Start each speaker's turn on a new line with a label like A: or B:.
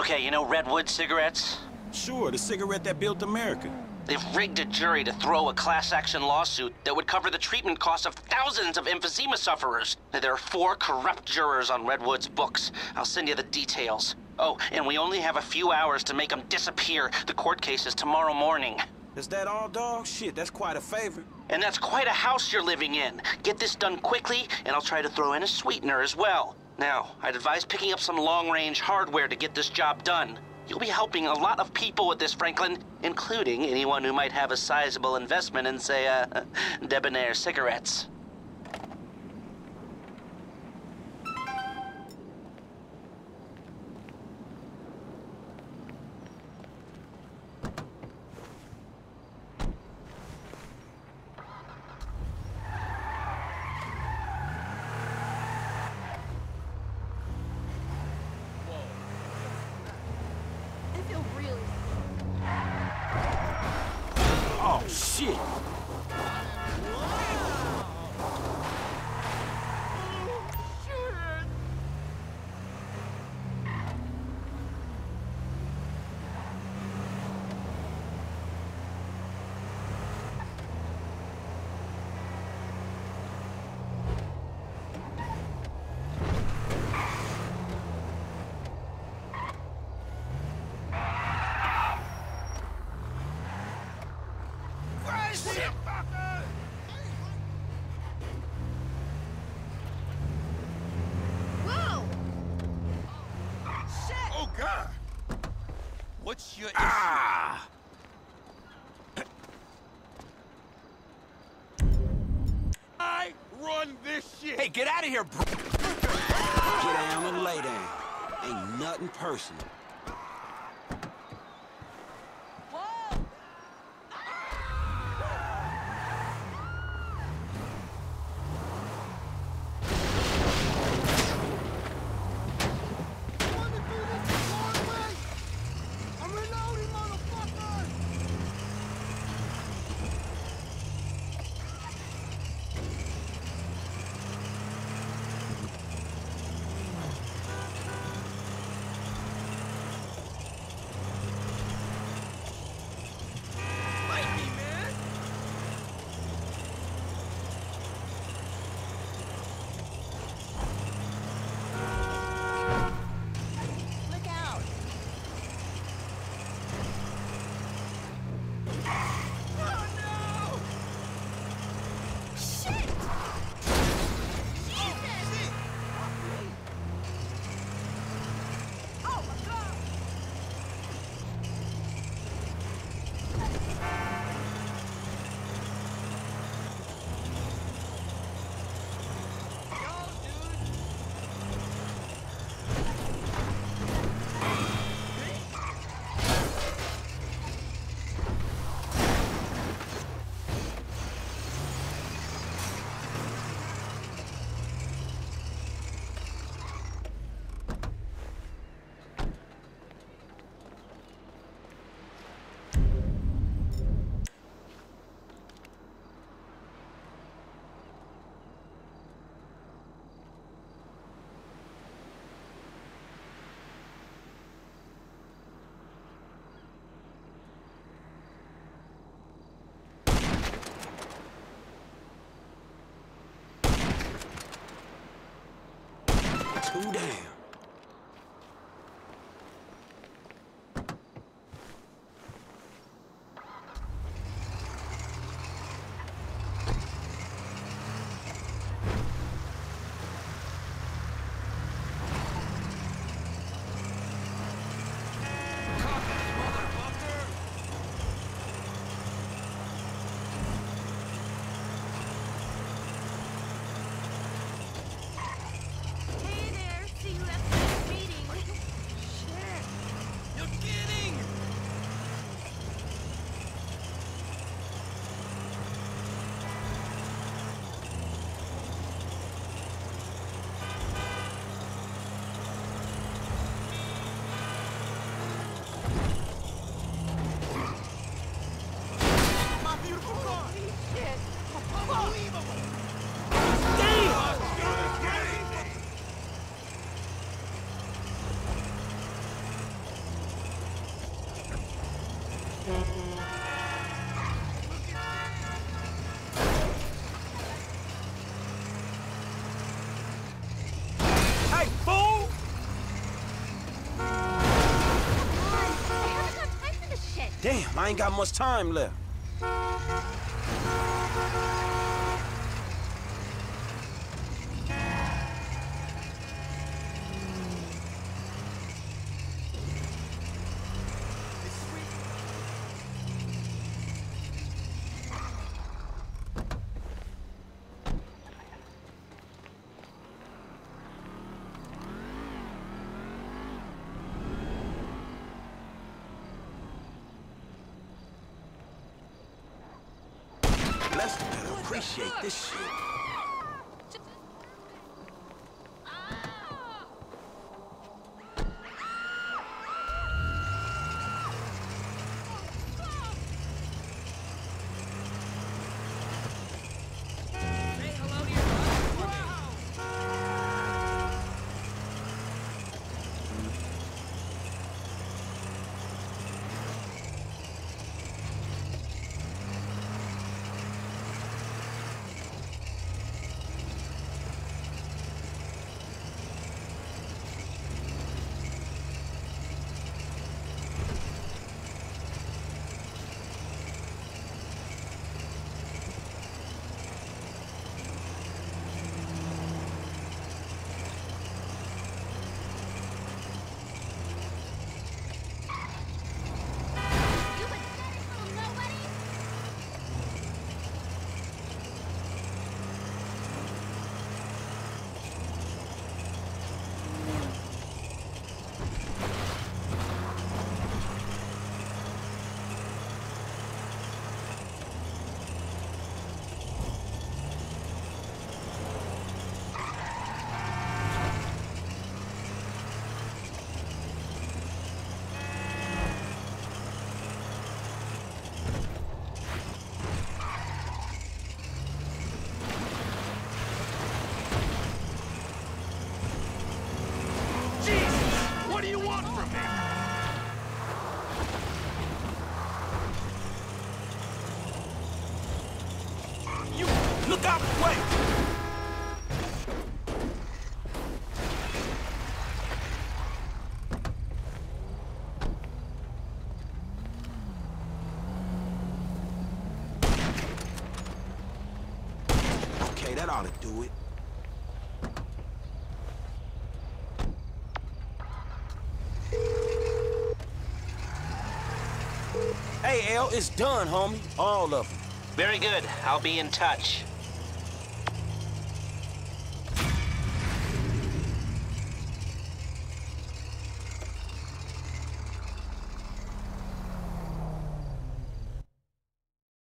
A: Okay, you know Redwood cigarettes?
B: Sure, the cigarette that built America.
A: They've rigged a jury to throw a class-action lawsuit that would cover the treatment costs of thousands of emphysema sufferers. There are 4 corrupt jurors on Redwood's books. I'll send you the details. Oh, and we only have a few hours to make them disappear. The court case is tomorrow morning.
B: Is that all, dog? Shit, that's quite a favor.
A: And that's quite a house you're living in. Get this done quickly, and I'll try to throw in a sweetener as well. Now, I'd advise picking up some long-range hardware to get this job done. You'll be helping a lot of people with this, Franklin, including anyone who might have a sizable investment in, say, Debonair cigarettes.
B: Oh, shit!
C: Oh, God! What's your issue? I run this shit!
D: Hey, get out of here, bro!
B: Get down and lay down. Ain't nothing personal. Too damn.
E: Hey there, see you
B: Damn, I ain't got much time left. Lester better appreciate this shit.
C: What do you want from me?
B: You look out the way! Okay, that ought to do it. Hey, L, it's done, homie. All of them.
A: Very good. I'll be in touch.